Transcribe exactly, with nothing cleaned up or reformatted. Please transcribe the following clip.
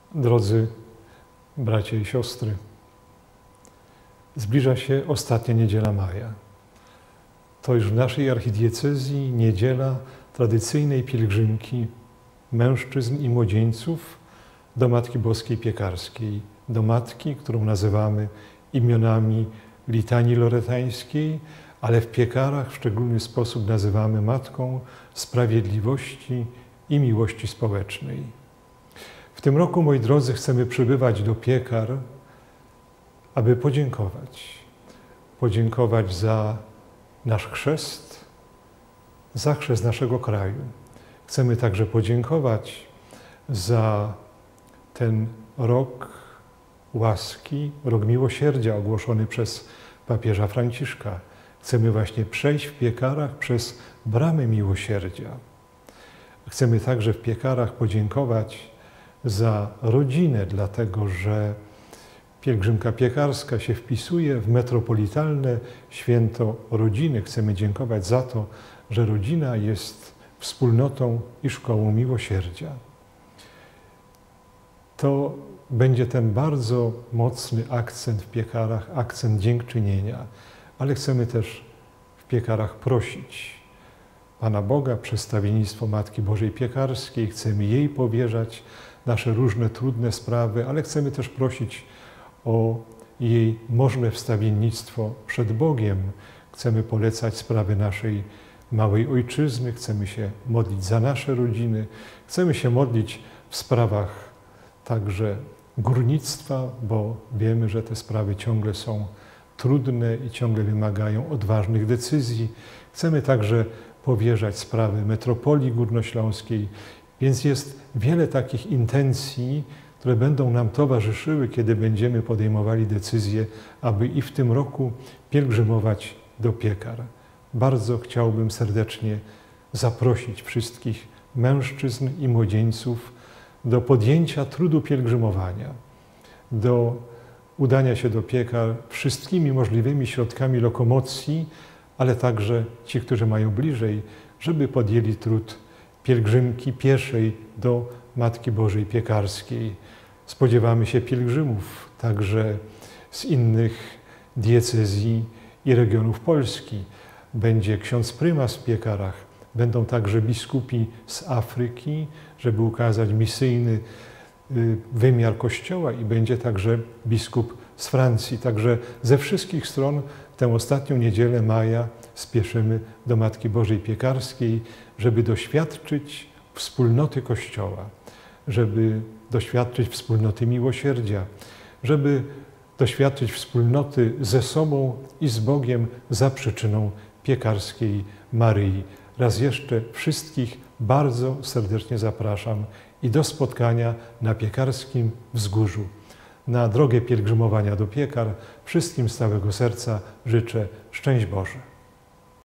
Drodzy bracia i siostry, zbliża się ostatnia niedziela maja. To już w naszej archidiecezji niedziela tradycyjnej pielgrzymki mężczyzn i młodzieńców do Matki Boskiej Piekarskiej, do Matki, którą nazywamy imionami litanii loretańskiej, ale w Piekarach w szczególny sposób nazywamy Matką Sprawiedliwości i Miłości Społecznej. W tym roku, moi drodzy, chcemy przybywać do Piekar, aby podziękować. Podziękować za nasz chrzest, za chrzest naszego kraju. Chcemy także podziękować za ten rok łaski, rok miłosierdzia ogłoszony przez papieża Franciszka. Chcemy właśnie przejść w Piekarach przez bramę miłosierdzia. Chcemy także w Piekarach podziękować za rodzinę, dlatego że pielgrzymka piekarska się wpisuje w metropolitalne święto rodziny. Chcemy dziękować za to, że rodzina jest wspólnotą i szkołą miłosierdzia. To będzie ten bardzo mocny akcent w Piekarach, akcent dziękczynienia, ale chcemy też w Piekarach prosić Pana Boga, przedstawiennictwo Matki Bożej Piekarskiej. Chcemy jej powierzać nasze różne trudne sprawy, ale chcemy też prosić o jej możne wstawiennictwo przed Bogiem. Chcemy polecać sprawy naszej małej ojczyzny, chcemy się modlić za nasze rodziny, chcemy się modlić w sprawach także górnictwa, bo wiemy, że te sprawy ciągle są trudne i ciągle wymagają odważnych decyzji. Chcemy także powierzać sprawy metropolii górnośląskiej, więc jest wiele takich intencji, które będą nam towarzyszyły, kiedy będziemy podejmowali decyzje, aby i w tym roku pielgrzymować do Piekar. Bardzo chciałbym serdecznie zaprosić wszystkich mężczyzn i młodzieńców do podjęcia trudu pielgrzymowania, do udania się do Piekar wszystkimi możliwymi środkami lokomocji, ale także ci, którzy mają bliżej, żeby podjęli trud pielgrzymki pieszej do Matki Bożej Piekarskiej. Spodziewamy się pielgrzymów także z innych diecezji i regionów Polski. Będzie ksiądz prymas w Piekarach, będą także biskupi z Afryki, żeby ukazać misyjny wymiar Kościoła, i będzie także biskup z Francji. Także ze wszystkich stron tę ostatnią niedzielę maja spieszymy do Matki Bożej Piekarskiej, żeby doświadczyć wspólnoty Kościoła, żeby doświadczyć wspólnoty miłosierdzia, żeby doświadczyć wspólnoty ze sobą i z Bogiem za przyczyną piekarskiej Maryi. Raz jeszcze wszystkich bardzo serdecznie zapraszam i do spotkania na Piekarskim Wzgórzu. Na drogę pielgrzymowania do Piekar wszystkim z całego serca życzę szczęść Boże.